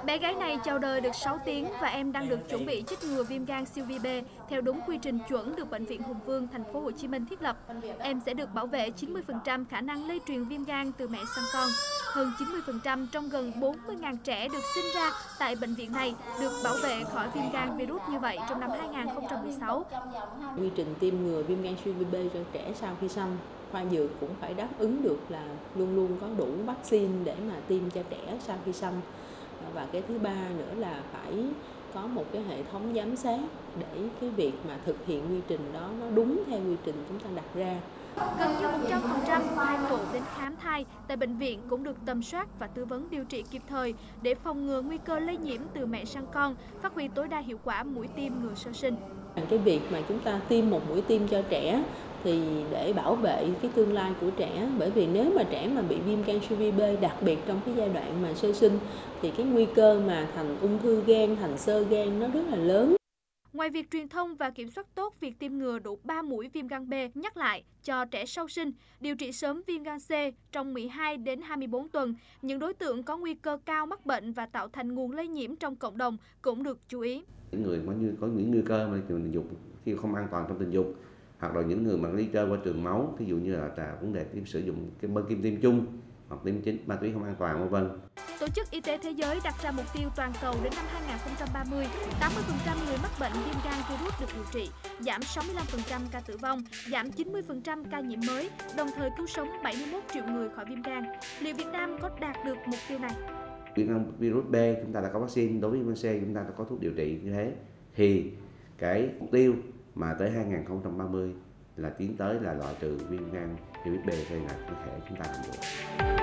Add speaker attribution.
Speaker 1: Bé gái này chào đời được 6 tiếng và em đang được chuẩn bị chích ngừa viêm gan siêu vi B theo đúng quy trình chuẩn được Bệnh viện Hùng Vương, thành phố Hồ Chí Minh thiết lập. Em sẽ được bảo vệ 90% khả năng lây truyền viêm gan từ mẹ sang con. Hơn 90% trong gần 40.000 trẻ được sinh ra tại bệnh viện này được bảo vệ khỏi viêm gan virus như vậy trong năm 2016.
Speaker 2: Quy trình tiêm ngừa viêm gan siêu vi B cho trẻ sau khi sanh, khoa dược cũng phải đáp ứng được là luôn luôn có đủ vaccine để mà tiêm cho trẻ sau khi sanh. Và cái thứ ba nữa là phải có một cái hệ thống giám sát để cái việc mà thực hiện quy trình đó nó đúng theo quy trình chúng ta đặt ra.
Speaker 1: Gần như 100% thai phụ đến khám thai tại bệnh viện cũng được tầm soát và tư vấn điều trị kịp thời để phòng ngừa nguy cơ lây nhiễm từ mẹ sang con, phát huy tối đa hiệu quả mũi tiêm ngừa sơ sinh.
Speaker 2: Cái việc mà chúng ta tiêm một mũi tiêm cho trẻ thì để bảo vệ cái tương lai của trẻ, bởi vì nếu mà trẻ mà bị viêm gan siêu vi B, đặc biệt trong cái giai đoạn mà sơ sinh thì cái nguy cơ mà thành ung thư gan, thành xơ gan nó rất là lớn.
Speaker 1: Ngoài việc truyền thông và kiểm soát tốt việc tiêm ngừa đủ 3 mũi viêm gan B nhắc lại cho trẻ sau sinh, điều trị sớm viêm gan C trong 12 đến 24 tuần, những đối tượng có nguy cơ cao mắc bệnh và tạo thành nguồn lây nhiễm trong cộng đồng cũng được chú ý.
Speaker 3: Những người mà có những nguy cơ mà tình dục khi không an toàn trong tình dục, hoặc là những người mà đi chơi qua trường máu, ví dụ như là vấn đề sử dụng cái bơm kim tiêm chung hoặc tiêm chính ma túy không an toàn v.v.
Speaker 1: Tổ chức Y tế Thế giới đặt ra mục tiêu toàn cầu đến năm 2030, 80% người mắc bệnh viêm gan virus được điều trị, giảm 65% ca tử vong, giảm 90% ca nhiễm mới, đồng thời cứu sống 71 triệu người khỏi viêm gan. Liệu Việt Nam có đạt được mục tiêu này?
Speaker 3: Viêm gan virus B chúng ta đã có vaccine, đối với viêm gan C chúng ta đã có thuốc điều trị như thế, thì cái mục tiêu mà tới 2030 là tiến tới là loại trừ viêm gan virus B, đây là có thể chúng ta làm được.